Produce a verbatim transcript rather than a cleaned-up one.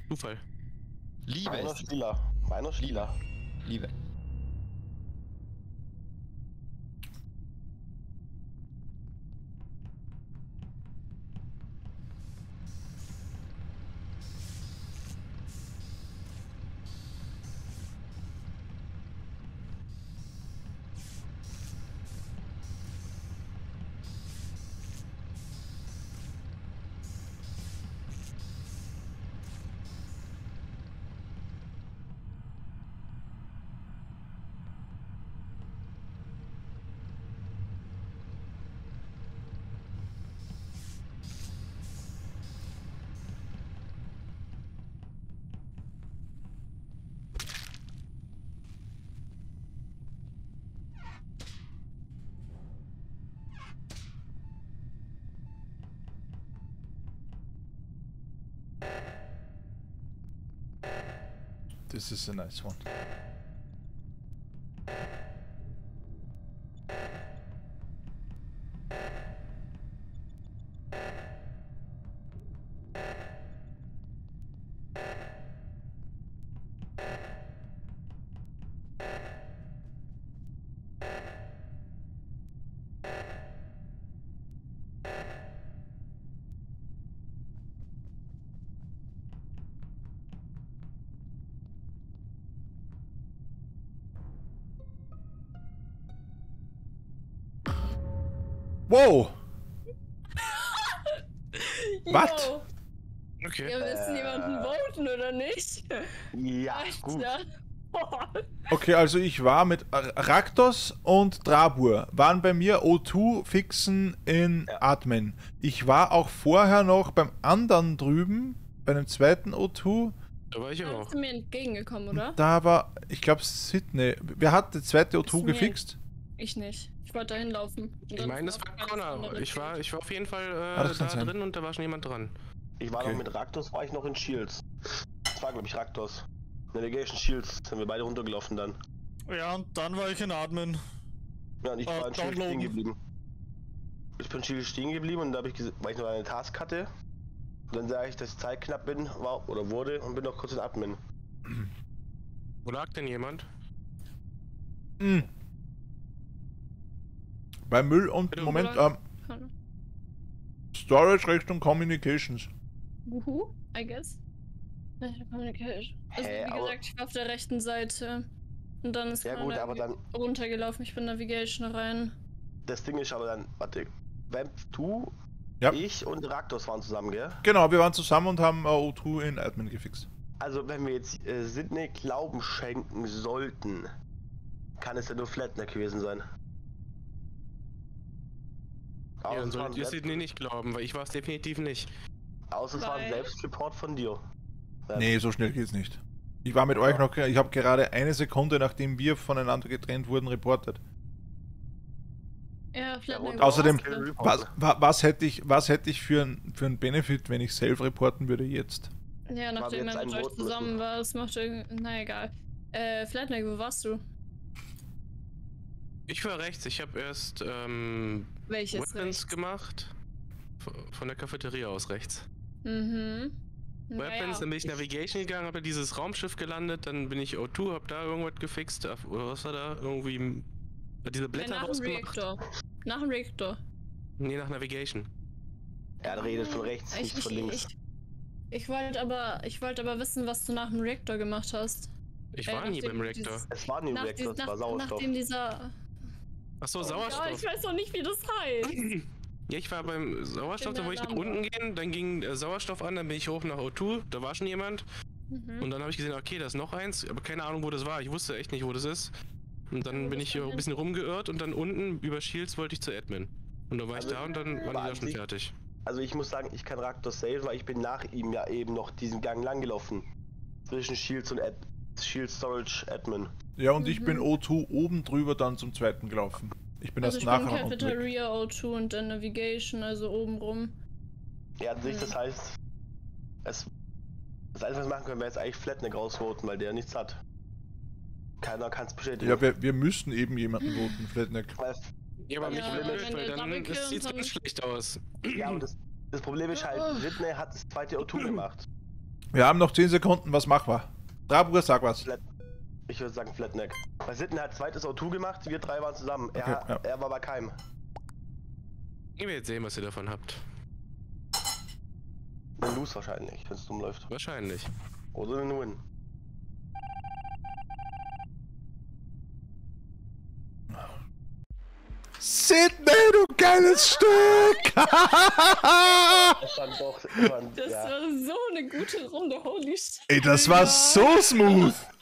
Zufall. Liebe Meiner ist ist lila. Meiner ist lila. Liebe. This is a nice one. Wow! Was? Jo. Okay. Wir müssen Äh. jemanden voten, oder nicht? Ja, gut. Alter. Boah. Okay, also ich war mit Raktos und Drabur, waren bei mir O zwei fixen in Ja. Admin. Ich war auch vorher noch beim anderen drüben, bei dem zweiten O zwei. Da war ich Da auch. bist du mir entgegengekommen, oder? Da war, ich glaube, Sydney. Wer hat die zweite O zwei Ist mir- gefixt? Ich nicht. Ich wollte da hinlaufen. Und Ich dann meine, ist das mir war aufgefallen, dass Connor. andere Ich war, fehlt. ich war auf jeden Fall Ah, äh, das da kann sein. drin und da war schon jemand dran. Ich war Okay. noch mit Raktos, war ich noch in Shields. Das war, glaube ich, Raktos. Navigation Shields sind wir beide runtergelaufen dann. Ja, und dann war ich in Admin. Ja, und ich Äh, war in Shields stehen downloaden. geblieben. Ich bin in Shields stehen geblieben und da habe ich gesehen, weil ich noch eine Task hatte. Und dann sah ich, dass ich Zeit knapp bin, war oder wurde und bin noch kurz in Admin. Wo lag denn jemand? Hm. Bei Müll und Bitte, Moment, oder? ähm, Storage Richtung Communications. Wuhu, I guess. Communication. Also, Hä, wie aber- gesagt, ich war auf der rechten Seite. Und dann ist Ja Connor gut, aber dann, runtergelaufen. Ich bin Navigation rein. das Ding ist aber dann, warte, Vamp, du, Ja. ich und Raktos waren zusammen, gell? Genau, wir waren zusammen und haben äh, O zwei in Admin gefixt. Also wenn wir jetzt äh, Sydney Glauben schenken sollten, kann es ja nur Flatner gewesen sein. Ja, Außer dann es war ein solltet ihr Selbst- Sydney nicht glauben, weil ich war es definitiv nicht. außer es war ein Weil- Selbstreport von dir. Ja. Nee, so schnell geht's nicht. Ich war mit euch noch, ich habe gerade eine Sekunde, nachdem wir voneinander getrennt wurden, reportet. Ja, vielleicht Ja, eine Außerdem- große. Was, wa, was hätte ich, was hätte ich für einen für ein Benefit, wenn ich self reporten würde jetzt? Ja, nachdem jetzt er einen mit euch voten zusammen müssen. war, das macht irgendwie. Na egal. Äh, Flatneck, wo warst du? Ich war rechts, ich habe erst ähm, Welches Weapons rechts? gemacht. V- Von der Cafeteria aus rechts. Mhm. Weapons, Naja. dann bin ich Navigation gegangen, habe dieses Raumschiff gelandet, dann bin ich O zwei, hab da irgendwas gefixt. Ach, oder was war da? Irgendwie m- diese Nee, Blätter nach dem rausgemacht. Reaktor. Nach dem Reaktor. Nee, nach Navigation. Er redet von rechts, Ich, nicht ich, von links. ich, ich wollte aber, ich wollte aber wissen, was du nach dem Reaktor gemacht hast. Ich Äh, war nie nachdem beim du Reaktor. dieses- Es war nie Nach, Reaktor, dies- es war nach, Sauerstoff. nachdem dieser. Achso, Ja, Sauerstoff. ich weiß noch nicht, wie das heißt. Ja, ich war beim Sauerstoff, In da wollte ich der nach unten Lampe. gehen, dann ging äh, Sauerstoff an, dann bin ich hoch nach O zwei, da war schon jemand. Mhm. Und dann habe ich gesehen, okay, da ist noch eins, aber keine Ahnung, wo das war. Ich wusste echt nicht, wo das ist. Und dann Ja, wo bin das ich hier dann ein bisschen rumgeirrt und dann unten über Shields wollte ich zu Admin. Und dann war Also, ich da und dann waren die war da schon an sich- fertig. Also ich muss sagen, ich kann Raktos safe, weil ich bin nach ihm ja eben noch diesen Gang lang gelaufen. Zwischen Shields und Ad Shield Storage Admin. Ja, und ich Mhm. bin O zwei oben drüber dann zum zweiten gelaufen. Ich bin Also erst ich bin nachher unten weg. Cafeteria O zwei und dann Navigation, also oben rum. Ja, an sich, Mhm. das heißt, es, das Einzige, was wir machen können, wäre jetzt eigentlich Flatneck rausvoten, weil der nichts hat. Keiner kann es bestätigen. Ja, wir, wir müssen eben jemanden voten, Flatneck. Weil, Ja, aber Ja, mich wenn blöd, ihr weil dann Double Kill das sieht und ganz dann- schlecht aus. ja, und das, das Problem ist halt, Oh. Sydney hat das zweite O zwei gemacht. Wir haben noch zehn Sekunden, was machen wir? Drabur, sag was. Flat. Ich würde sagen Flatneck. Weil Sitten hat zweites O zwei gemacht, wir drei waren zusammen. Er, Okay, ja. er war bei keinem. Ich will jetzt sehen, was ihr davon habt. Ein Lose wahrscheinlich, wenn es dumm läuft. Wahrscheinlich. Oder ein Win. Sydney, du geiles Stück! Das stand doch. Stand, Das ja. war so eine gute Runde, holy shit. Ey, das war so smooth!